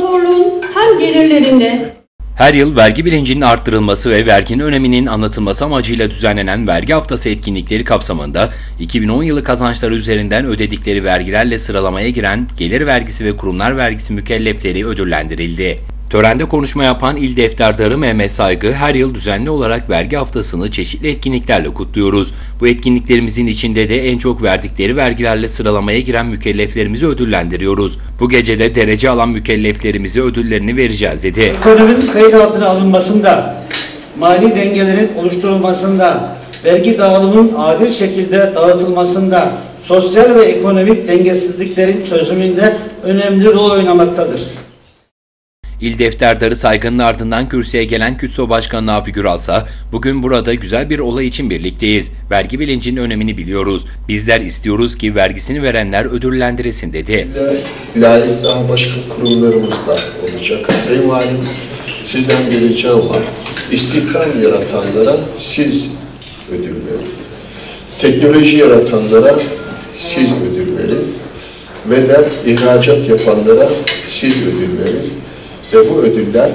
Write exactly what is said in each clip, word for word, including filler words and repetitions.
İmparatorluğun hem gelirlerinde Her yıl vergi bilincinin arttırılması ve verginin öneminin anlatılması amacıyla düzenlenen vergi haftası etkinlikleri kapsamında iki bin on yılı kazançları üzerinden ödedikleri vergilerle sıralamaya giren gelir vergisi ve kurumlar vergisi mükellefleri ödüllendirildi. Törende konuşma yapan İl Defterdarı Mehmet Saygı, her yıl düzenli olarak vergi haftasını çeşitli etkinliklerle kutluyoruz. Bu etkinliklerimizin içinde de en çok verdikleri vergilerle sıralamaya giren mükelleflerimizi ödüllendiriyoruz. Bu gece de derece alan mükelleflerimize ödüllerini vereceğiz dedi. Ekonominin kayıt altına alınmasında, mali dengelerin oluşturulmasında, vergi dağılımının adil şekilde dağıtılmasında, sosyal ve ekonomik dengesizliklerin çözümünde önemli rol oynamaktadır. İl Defterdarı Saygı'nın ardından kürsüye gelen KÜTSO Başkanı Nafi Güralsa, bugün burada güzel bir olay için birlikteyiz. Vergi bilincinin önemini biliyoruz. Bizler istiyoruz ki vergisini verenler ödüllendirilsin dedi. Layık daha başka kurumlarımız da olacak. Sayın Valim, sizden bir ricam var. İstihdam yaratanlara siz ödül verin. Teknoloji yaratanlara siz ödül verin. Ve de ihracat yapanlara siz ödül verin. Ve bu ödüller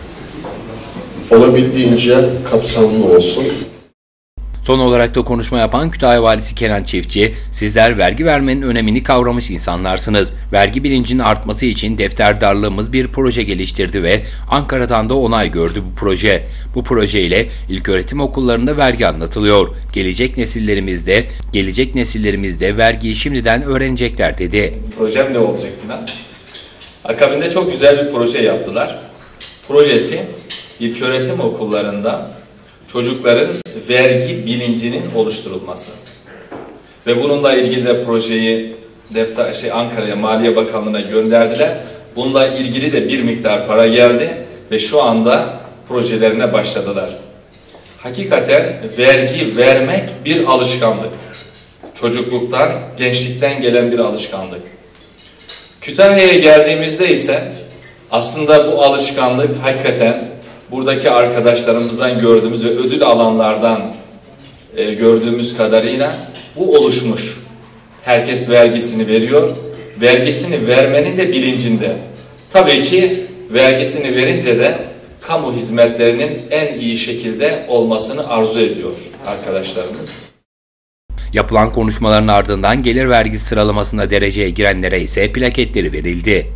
olabildiğince kapsamlı olsun. Son olarak da konuşma yapan Kütahya Valisi Kenan Çiftçi, sizler vergi vermenin önemini kavramış insanlarsınız. Vergi bilincinin artması için defterdarlığımız bir proje geliştirdi ve Ankara'dan da onay gördü bu proje. Bu projeyle ilköğretim okullarında vergi anlatılıyor. Gelecek nesillerimizde, gelecek nesillerimizde vergiyi şimdiden öğrenecekler dedi. Projem ne olacak falan? Akabinde çok güzel bir proje yaptılar. Projesi ilköğretim okullarında çocukların vergi bilincinin oluşturulması. Ve bununla ilgili de projeyi defter, şey, Ankara'ya Maliye Bakanlığı'na gönderdiler. Bununla ilgili de bir miktar para geldi ve şu anda projelerine başladılar. Hakikaten vergi vermek bir alışkanlık. Çocukluktan, gençlikten gelen bir alışkanlık. Kütahya'ya geldiğimizde ise aslında bu alışkanlık hakikaten buradaki arkadaşlarımızdan gördüğümüz ve ödül alanlardan e, gördüğümüz kadarıyla bu oluşmuş. Herkes vergisini veriyor. Vergisini vermenin de bilincinde. Tabii ki vergisini verince de kamu hizmetlerinin en iyi şekilde olmasını arzu ediyor arkadaşlarımız. Yapılan konuşmaların ardından gelir vergisi sıralamasında dereceye girenlere ise plaketleri verildi.